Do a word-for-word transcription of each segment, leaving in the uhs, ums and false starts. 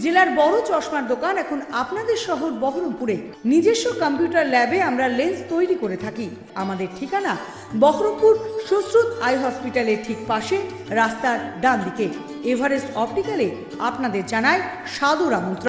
জেলার বড় চশমার দোকান এখন আপনাদের শহর বহরমপুরে। নিজস্ব কম্পিউটার ল্যাবে আমরা লেন্স তৈরি করে থাকি। আমাদের ঠিকানা বহরমপুর সুশ্রুত আই হসপিটালের ঠিক পাশে, রাস্তার ডান দিকে। এভারেস্ট অপটিক্যালে আপনাদের জানায় সাদর আমন্ত্রণ।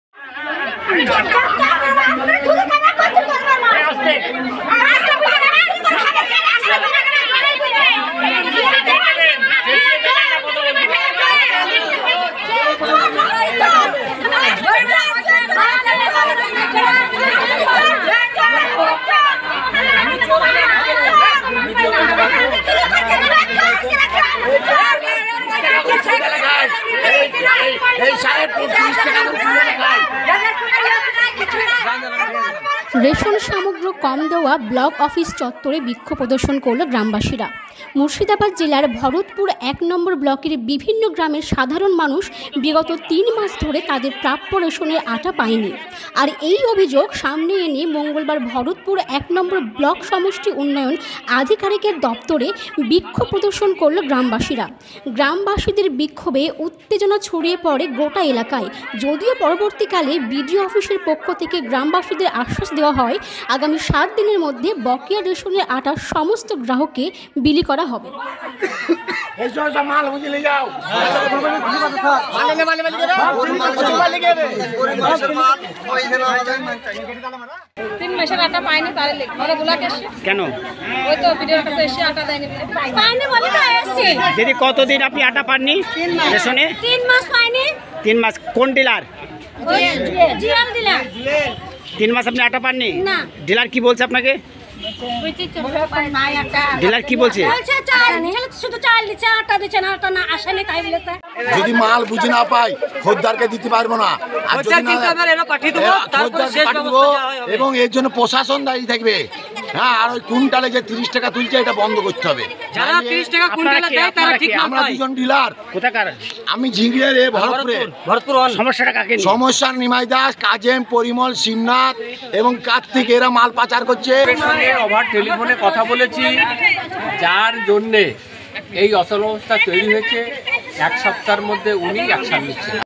রেশন সামগ্রী কম দেওয়া ব্লক অফিস চত্বরে বিক্ষোভ প্রদর্শন করল গ্রামবাসীরা। মুর্শিদাবাদ জেলার ভরতপুর এক নম্বর ব্লকের বিভিন্ন গ্রামের সাধারণ মানুষ বিগত তিন মাস ধরে তাদের প্রাপ্য রেশনের আটা পায়নি। আর এই অভিযোগ সামনে এনে মঙ্গলবার ভরতপুর এক নম্বর ব্লক সমষ্টি উন্নয়ন আধিকারিকের দপ্তরে বিক্ষোভ প্রদর্শন করল গ্রামবাসীরা। গ্রামবাসীদের বিক্ষোভে উত্তেজনা ছড়িয়ে পড়ে গোটা এলাকায়। যদিও পরবর্তীকালে বিডিও অফিসের পক্ষ থেকে গ্রামবাসীদের আশ্বাস দেওয়া হয় আগামী সাত দিনের মধ্যে বকেয়া রেশনের আটা সমস্ত গ্রাহককে বিলি করা হবে। তিন মাসের আটা পাইনি, তার ওরা ব্লকে এসে কেন ওই তো ভিডিওর কাছে এসে আটা দেয়নি, পাইনি বলে তো এসেছি। দিদি কতদিন আপনি আটা পাননি রেশনে? তিন মাস পাইনি। তিন মাস কোন ডিলার? ওই জিয়াল ডিলার। তিন মাস আপনি আটা পাননি? না। ডিলার কি বলছে আপনাকে? ডিলার কি বলছে? যদি মাল বুঝে না পাই খদ্দারকে দিতে পারবো না, এবং এর জন্য প্রশাসন দায়ী থাকবে। হ্যাঁ, আর ওই কুইন্টালে যে তিরিশ টাকা তুলছে এটা বন্ধ করতে হবে। আমরা দুজন ডিলার। কোথাকার? আমি ঝিঙিয়ে রে ভরতপুরে। সমস্যাটা কাকে? সমস্যার নিমাই দাস, কাজেম, পরিমল, শিবনাথ এবং কার্তিক এরা মাল পাচার করছে। ওভার টেলিফোনে কথা বলেছি, যার জন্যে এই অচল অবস্থা তৈরি হয়েছে। এক সপ্তাহের মধ্যে উনি অ্যাকশন নিচ্ছেন।